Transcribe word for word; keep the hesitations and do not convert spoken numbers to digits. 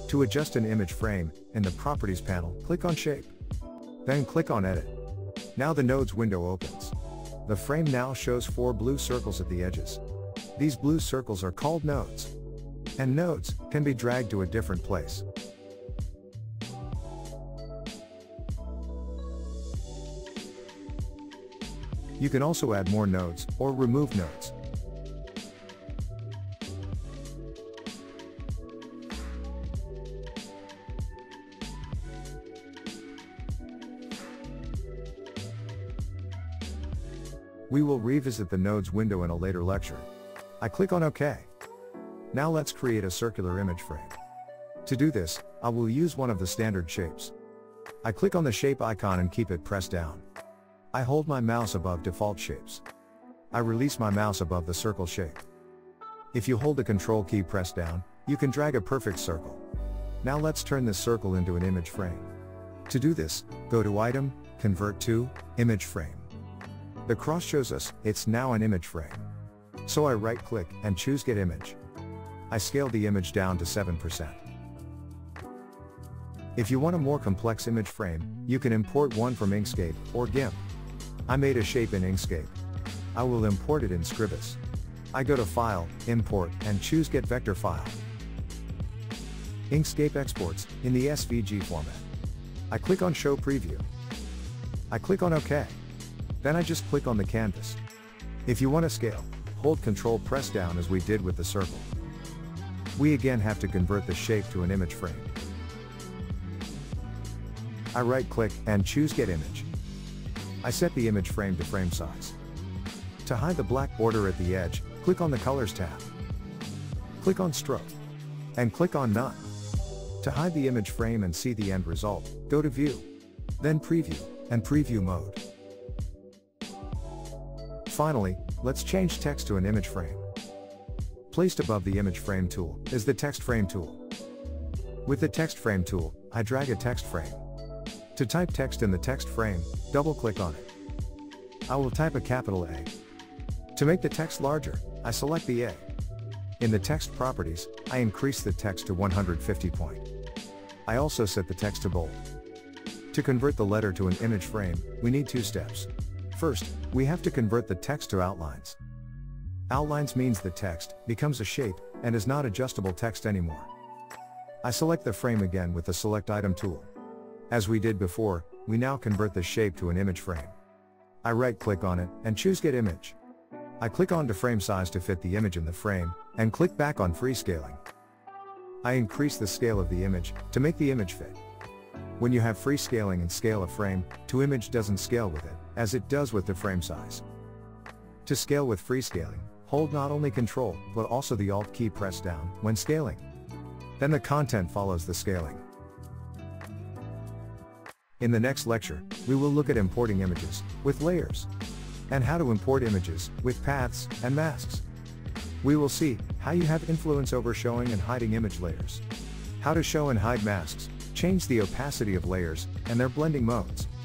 To adjust an image frame, in the Properties panel, click on Shape. Then click on Edit. Now the Nodes window opens. The frame now shows four blue circles at the edges. These blue circles are called nodes. And nodes can be dragged to a different place. You can also add more nodes, or remove nodes. We will revisit the nodes window in a later lecture. I click on OK. Now let's create a circular image frame. To do this, I will use one of the standard shapes. I click on the shape icon and keep it pressed down. I hold my mouse above default shapes. I release my mouse above the circle shape. If you hold the Control key pressed down, you can drag a perfect circle. Now let's turn this circle into an image frame. To do this, go to Item, Convert to, Image Frame. The cross shows us, it's now an image frame. So I right-click and choose Get Image. I scale the image down to seven percent. If you want a more complex image frame, you can import one from Inkscape or GIMP. I made a shape in Inkscape. I will import it in Scribus. I go to File, Import, and choose Get Vector File. Inkscape exports in the S V G format. I click on Show Preview. I click on OK. Then I just click on the canvas. If you want to scale, hold Control press down as we did with the circle. We again have to convert the shape to an image frame. I right-click and choose Get Image. I set the image frame to frame size. To hide the black border at the edge, click on the Colors tab. Click on Stroke. And click on None. To hide the image frame and see the end result, go to View. Then Preview, and Preview Mode. Finally, let's change text to an image frame. Placed above the image frame tool is the text frame tool. With the text frame tool, I drag a text frame. To type text in the text frame, double-click on it. I will type a capital A. To make the text larger, I select the A. In the text properties, I increase the text to one hundred fifty point. I also set the text to bold. To convert the letter to an image frame, we need two steps. First, we have to convert the text to outlines. Outlines means the text becomes a shape and is not adjustable text anymore. I select the frame again with the Select Item tool. As we did before, we now convert the shape to an image frame. I right-click on it and choose Get Image. I click on to frame size to fit the image in the frame, and click back on Free Scaling. I increase the scale of the image to make the image fit. When you have free scaling and scale a frame, to image doesn't scale with it, as it does with the frame size. To scale with free scaling, hold not only Control, but also the Alt key pressed down when scaling. Then the content follows the scaling. In the next lecture, we will look at importing images with layers, and how to import images with paths and masks. We will see how you have influence over showing and hiding image layers, how to show and hide masks, change the opacity of layers, and their blending modes.